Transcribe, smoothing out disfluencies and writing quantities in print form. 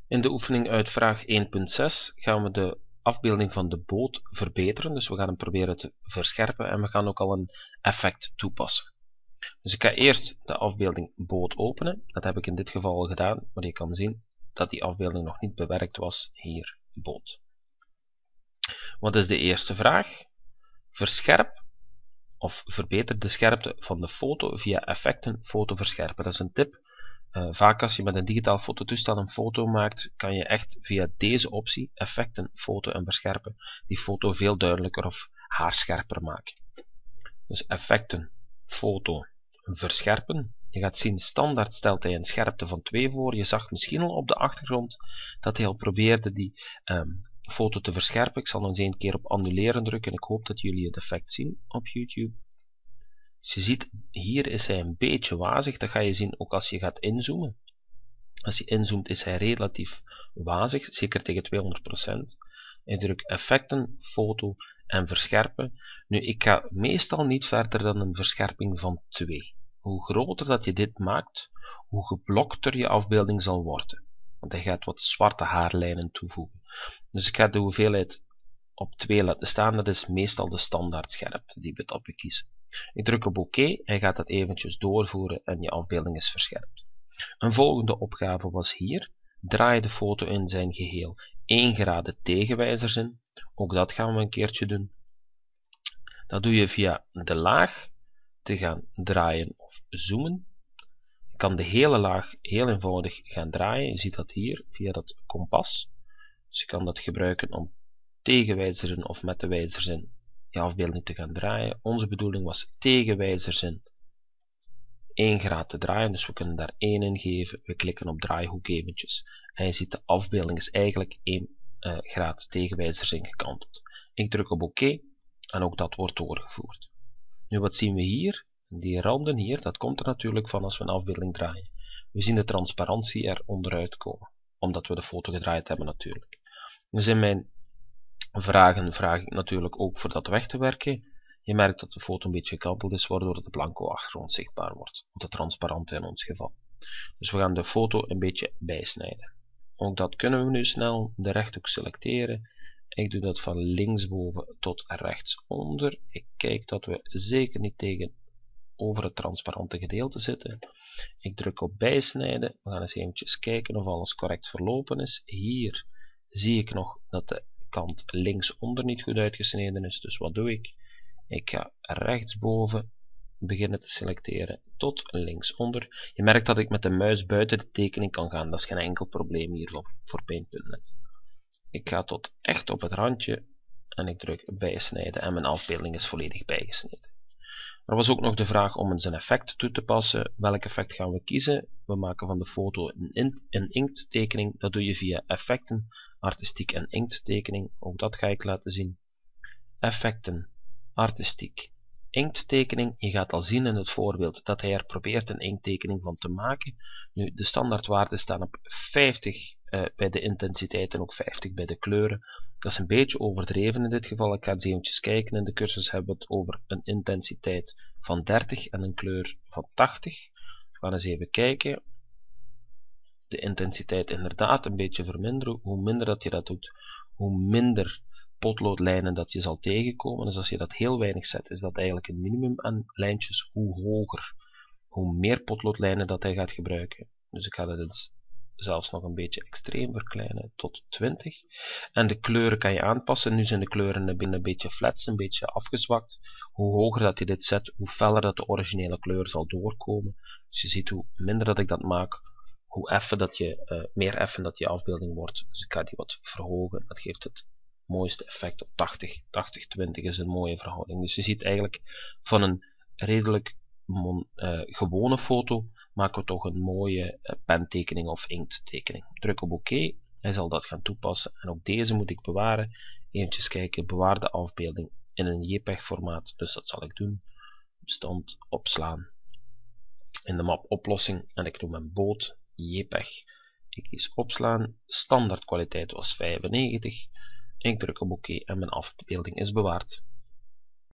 In de oefening uit vraag 1.6 gaan we de afbeelding van de boot verbeteren. Dus we gaan hem proberen te verscherpen en we gaan ook al een effect toepassen. Dus ik ga eerst de afbeelding boot openen. Dat heb ik in dit geval al gedaan, maar je kan zien dat die afbeelding nog niet bewerkt was. Hier, boot. Wat is de eerste vraag? Verscherp of verbeter de scherpte van de foto via effecten foto verscherpen. Dat is een tip. Vaak als je met een digitaal fototoestel een foto maakt, kan je echt via deze optie, effecten, foto en verscherpen, die foto veel duidelijker of haarscherper maken. Dus effecten, foto, verscherpen. Je gaat zien, standaard stelt hij een scherpte van 2 voor. Je zag misschien al op de achtergrond dat hij al probeerde die foto te verscherpen. Ik zal nog eens een keer op annuleren drukken. Ik hoop dat jullie het effect zien op YouTube. Dus je ziet, hier is hij een beetje wazig. Dat ga je zien ook als je gaat inzoomen. Als je inzoomt is hij relatief wazig, zeker tegen 200%. Ik druk effecten, foto en verscherpen. Nu, ik ga meestal niet verder dan een verscherping van 2. Hoe groter dat je dit maakt, hoe geblokter je afbeelding zal worden. Want hij gaat wat zwarte haarlijnen toevoegen. Dus ik ga de hoeveelheid op 2 laten staan. Dat is meestal de standaard scherpte die we het op kiezen. Ik druk op OK, hij gaat dat eventjes doorvoeren en je afbeelding is verscherpt. Een volgende opgave was hier. Draai de foto in zijn geheel 1 graden tegenwijzers in. Ook dat gaan we een keertje doen. Dat doe je via de laag te gaan draaien of zoomen. Je kan de hele laag heel eenvoudig gaan draaien. Je ziet dat hier via dat kompas. Dus je kan dat gebruiken om tegenwijzers in of met de wijzers in je afbeelding te gaan draaien. Onze bedoeling was tegenwijzers in 1 graad te draaien, dus we kunnen daar 1 in geven. We klikken op draaihoek eventjes en je ziet de afbeelding is eigenlijk 1 graad tegenwijzers ingekanteld. Ik druk op OK en ook dat wordt doorgevoerd. Nu wat zien we hier? Die randen hier, dat komt er natuurlijk van als we een afbeelding draaien. We zien de transparantie er onderuit komen, omdat we de foto gedraaid hebben natuurlijk. Dus in mijn vragen vraag ik natuurlijk ook voor dat weg te werken. Je merkt dat de foto een beetje gekanteld is, waardoor de blanco achtergrond zichtbaar wordt. Of de transparante in ons geval. Dus we gaan de foto een beetje bijsnijden. Ook dat kunnen we nu snel. De rechthoek selecteren. Ik doe dat van linksboven tot rechtsonder. Ik kijk dat we zeker niet over het transparante gedeelte zitten. Ik druk op bijsnijden. We gaan eens eventjes kijken of alles correct verlopen is. Hier zie ik nog dat de kant linksonder niet goed uitgesneden is. Dus wat doe ik? Ik ga rechtsboven beginnen te selecteren tot linksonder. Je merkt dat ik met de muis buiten de tekening kan gaan. Dat is geen enkel probleem hier voor Paint.net. Ik ga tot echt op het randje en ik druk bijsnijden en mijn afbeelding is volledig bijgesneden. Er was ook nog de vraag om eens een effect toe te passen. Welk effect gaan we kiezen? We maken van de foto een inkttekening. Dat doe je via effecten, artistiek en inkttekening. Ook dat ga ik laten zien. Effecten, artistiek, inkttekening. Je gaat al zien in het voorbeeld dat hij er probeert een inkttekening van te maken. Nu, de standaardwaarden staan op 50 bij de intensiteit en ook 50 bij de kleuren. Dat is een beetje overdreven in dit geval. Ik ga eens eventjes kijken. In de cursus hebben we het over een intensiteit van 30 en een kleur van 80. We gaan eens even kijken. De intensiteit inderdaad een beetje verminderen. Hoe minder dat je dat doet, hoe minder potloodlijnen dat je zal tegenkomen. Dus als je dat heel weinig zet, is dat eigenlijk een minimum aan lijntjes. Hoe hoger, hoe meer potloodlijnen dat hij gaat gebruiken. Dus ik ga dat zelfs nog een beetje extreem verkleinen tot 20. En de kleuren kan je aanpassen. Nu zijn de kleuren een beetje flats, een beetje afgezwakt. Hoe hoger dat je dit zet, hoe feller dat de originele kleur zal doorkomen. Dus je ziet hoe minder dat ik dat maak, hoe effen dat je, meer effen dat je afbeelding wordt. Dus ik ga die wat verhogen. Dat geeft het mooiste effect op 80. 80-20 is een mooie verhouding. Dus je ziet eigenlijk van een redelijk gewone foto maken we toch een mooie pentekening of inkttekening. Druk op OK. Hij zal dat gaan toepassen. En ook deze moet ik bewaren. Eventjes kijken. Bewaar de afbeelding in een JPEG formaat. Dus dat zal ik doen. Bestand opslaan. In de map oplossing. En ik doe mijn boot JPEG. Ik kies opslaan. Standaard kwaliteit was 95. Ik druk op OK en mijn afbeelding is bewaard.